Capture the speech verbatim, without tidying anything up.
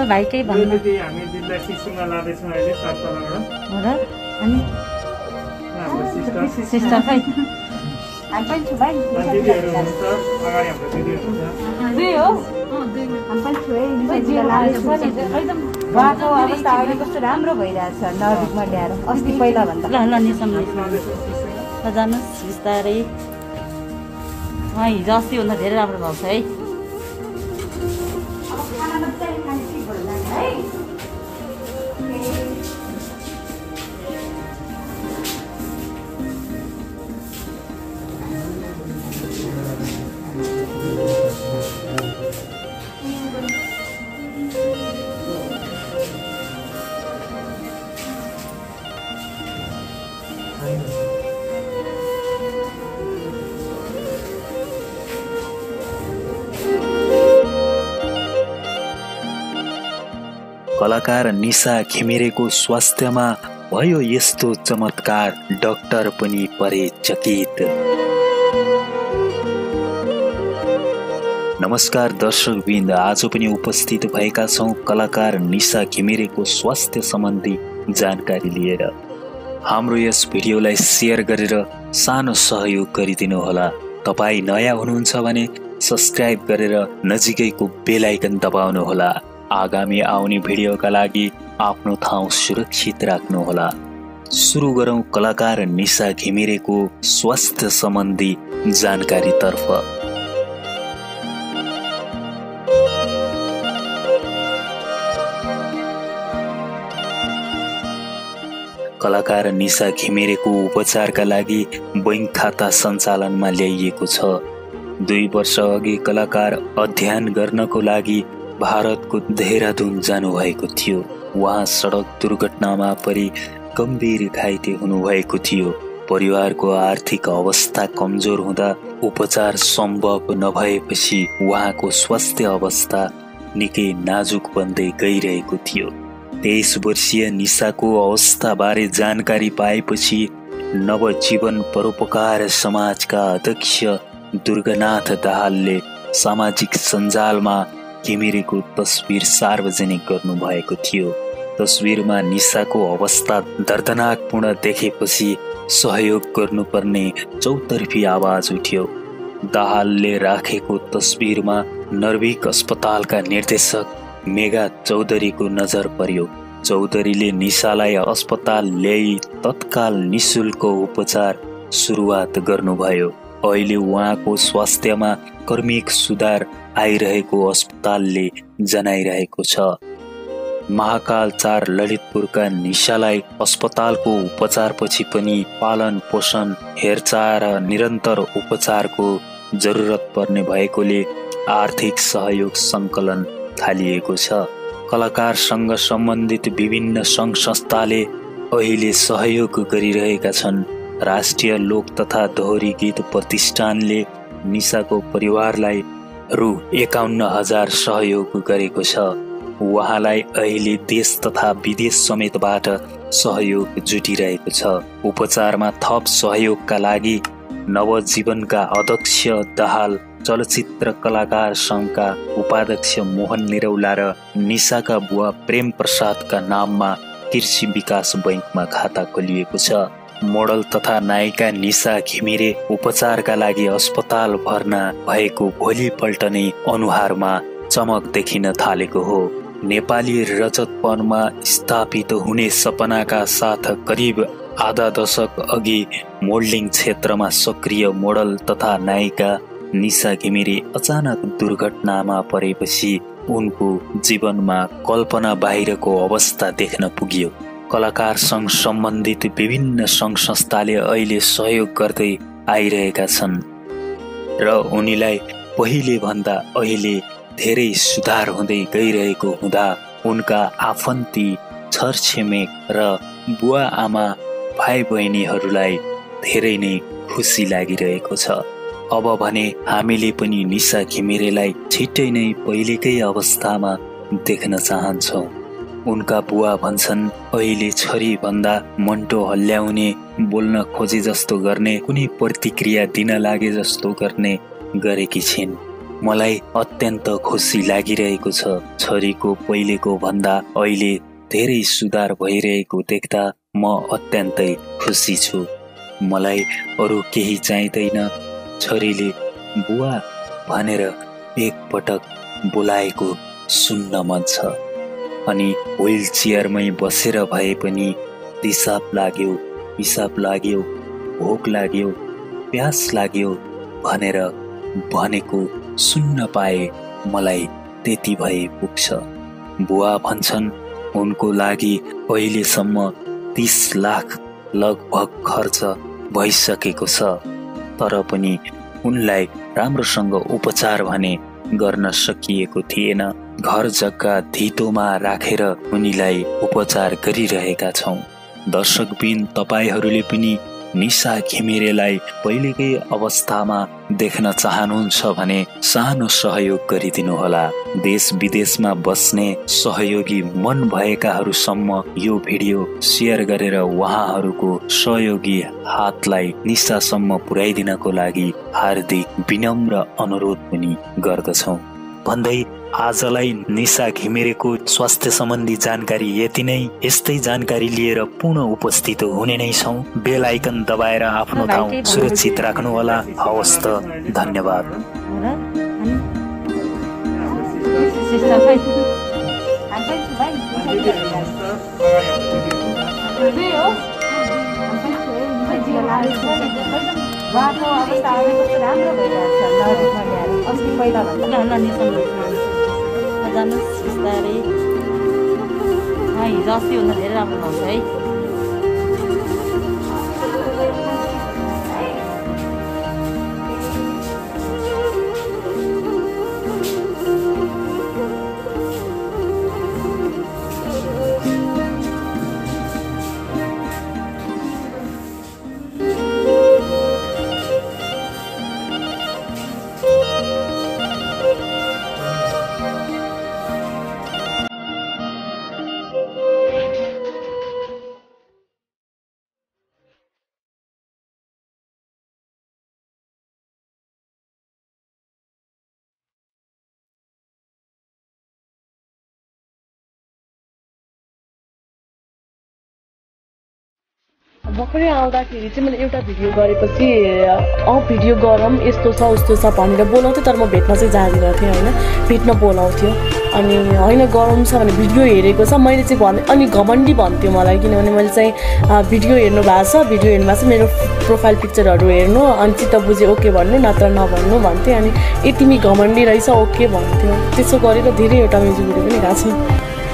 भाइ केही भन्नु हामी जिल्ला सिसिङमा लाँदैछौँ अहिले सात तलाबाट हो र अनि हाम्रो सिस्टर सिस्टर खै हामी पनि छु भाइ दिदीहरू हुनुहुन्छ अगाडि हाम्रो दिदीहरू हुन्छ दुई हो हामी पनि छु है उहाँको अवस्था अहिले कस्तो राम्रो भइरहेछ नजिकमा ल्याएर अस्ति पहिला भन्दा ल ल निसम जानुहोस् बिस्तारै हिजो अस्तिभन्दा धेरै राम्रो भएको छ है कलाकार निशा घिमिरेको स्वास्थ्यमा भयो यस्तो चमत्कार, डाक्टर पनि परे चकित। नमस्कार दर्शकवृन्द, आज पनि उपस्थित भएका छौं कलाकार निशा घिमिरेको स्वास्थ्य सम्बन्धी जानकारी लिएर। हाम्रो यस भिडियोलाई शेयर गरेर सानो सहयोग गरिदिनु होला। तपाई नयाँ हुनुहुन्छ भने सब्स्क्राइब गरेर नजिकैको बेल आइकन दबाउनु होला। आगामी आउने भिडियोका लागि आफ्नो ठाउँ सुरक्षित राख्नुहोला। सुरु गरौं कलाकार निशा घिमिरेको स्वास्थ्य सम्बन्धी जानकारीतर्फ। कलाकार निशा घिमिरेको उपचारका लागि बैंक खाता सञ्चालनमा ल्याइएको छ। दुई वर्ष अघि कलाकार अध्ययन गर्नको लागि भारतको देहरादून जानुभएको थियो। उहाँ सडक दुर्घटनामा परि गम्भीर घाइते हुनुभएको थियो। परिवारको आर्थिक अवस्था कमजोर हुँदा उपचार सम्भव नभएपछि उहाँको स्वास्थ्य अवस्था निकै नाजुक बन्दै गइरहेको थियो। तेइस वर्षीय निशाको अवस्थाबारे जानकारी पाएपछि नवजीवन परोपकार समाजका अध्यक्ष दुर्गानाथ दाहालले सामाजिक सञ्जालमा घिमिरेको तस्बिर सार्वजनिक गर्नुभएको थियो। तस्बिरमा निशाको अवस्था दर्दनाकपूर्ण देखेपछि सहयोग गर्नुपर्ने चौतर्फी आवाज उठ्यो। दाहालले राखेको तस्बिरमा नर्भिक अस्पतालका निर्देशक मेघा चौधरीको नजर पर्यो। चौधरीले निशालाई अस्पताल ल्याई तत्काल निशुल्क उपचार सुरुवात गर्नुभयो। अहिले उहाँको स्वास्थ्यमा क्रमिक सुधार आइरहेको अस्पतालले जनाइरहेको छ। महाकाल चार ललितपुरका निशालाई अस्पतालको उपचारपछि पनि पालन पोषण हेरचाह र निरन्तर उपचारको जरुरत पर्ने भएकोले आर्थिक सहयोग सङ्कलन थालिएको छ। कलाकारसँग सम्बन्धित विभिन्न सङ्घ संस्थाले अहिले सहयोग गरिरहेका छन्। राष्ट्रिय लोक तथा दोहोरी गीत प्रतिष्ठानले निशाको परिवारलाई रु एकाउन्न हजार सहयोग गरेको छ। उहाँलाई अहिले देश तथा विदेश समेतबाट सहयोग जुटिरहेको छ। उपचारमा थप सहयोगका लागि नवजीवनका अध्यक्ष दाहाल, चलचित्र कलाकार संघका उपाध्यक्ष मोहन निरौला र निशाका बुवा प्रेम प्रसादका नाममा कृषि विकास बैंकमा खाता खोलिएको छ। मोडल तथा नायिका निशा घिमिरे उपचारका लागि अस्पताल भर्ना भएको भोलिपल्ट नै अनुहारमा चमक देखिन थालेको हो। नेपाली रजतपनमा स्थापित हुने सपनाका साथ करिब आधा दशक अघि मोडलिङ क्षेत्रमा सक्रिय मोडल तथा नायिका निशा घिमिरे अचानक दुर्घटनामा परेपछि उनको जीवनमा कल्पना बाहिरको अवस्था देख्न पुग्यो। कलाकारसँग सम्बन्धित विभिन्न सङ्घ संस्थाले अहिले सहयोग गर्दै आइरहेका छन् र उनीलाई पहिले भन्दा अहिले धेरै सुधार हुँदै गइरहेको हुँदा उनका आफन्ती, छरछिमेक र बुवा आमा, भाइ बहिनीहरूलाई धेरै नै खुसी लागिरहेको छ। अब भने हामीले पनि निशा घिमिरेलाई छिट्टै नै पहिलेकै अवस्थामा देख्न चाहन्छौँ। उनका बुवा भन्छन्, अहिले छोरी भन्दा मन्टो हल्ल्याउने, बोल्न खोजे जस्तो गर्ने, कुनै प्रतिक्रिया दिन लागे जस्तो गर्ने गरेकी छिन्। मलाई अत्यन्त खुसी लागिरहेको छ। छोरीको पहिलेको भन्दा अहिले धेरै सुधार भइरहेको देख्दा म अत्यन्तै खुसी छु। मलाई अरू केही चाहिँदैन। छोरीले बुवा भनेर एकपटक बोलाएको सुन्न मन छ। अनि व्हील चेयरमै बसेर भए पनि दिसाप लाग्यो, पिसाब लाग्यो, भोक लाग्यो, प्यास लाग्यो भनेर भनेको सुन्न पाए मलाई त्यति भए पुग्छ। बुवा भन्छन् उनको लागि अहिलेसम्म तीस लाख लगभग खर्च भइसकेको छ, तर पनि उनलाई राम्रोसँग उपचार भने गर्न सकिएको थिएन। घर जग्गा धितोमा राखेर उनीलाई उपचार गरिरहेका छौं। दर्शकबिन तपाईहरूले पनि निशा घिमिरेलाई पहिलेकै अवस्थामा देख्न चाहनुहुन्छ भने सानो सहयोग गरिदिनुहोला। देश विदेशमा बस्ने सहयोगी मन भएकाहरूसम्म यो भिडियो शेयर गरेर उहाँहरूको सहयोगी हातलाई निशासम्म पुर्याइदिनको लागि हार्दिक विनम्र अनुरोध पनि गर्दछौं भन्दै आजलाई निशा घिमिरेको स्वास्थ्य सम्बन्धी जानकारी यति नै। यस्तै जानकारी लिएर पुनः उपस्थित हुने नै छौं। बेल आइकन दबाएर आफ्नो ठाउँ सुरक्षित राख्नुहोला। हवस् त, धन्यवाद। उहाँको अवस्था अहिले कस्तो राम्रो भइरहेछ नजिकमा ल्याएर। अस्ति पहिला भन्दा जानुहोस् बिस्तारै। हिजो अस्तिभन्दा धेरै राम्रो हुन्छ है। भर्खरै आउँदाखेरि चाहिँ मैले एउटा भिडियो गरेपछि अँ भिडियो गरौँ यस्तो छ उस्तो छ भनेर बोलाउँथ्यो, तर म भेट्न चाहिँ जाँदिनँ थिएँ होइन। भेट्न बोलाउँथ्यो अनि होइन गरौँ छ भने भिडियो हेरेको छ मैले चाहिँ भने अनि घमण्डी भन्थ्यो मलाई, किनभने मैले चाहिँ भिडियो हेर्नु भएको छ, भिडियो हेर्नु भएको छ, मेरो प्रोफाइल पिक्चरहरू हेर्नु अनि चित्त बुझे ओके भन्नु नत्र नभन्नु भन्थ्यो। अनि ए तिमी घमण्डी रहेछ ओके भन्थ्यो। त्यसो गरेर धेरैवटा म्युजिक भिडियो पनि गएको छ।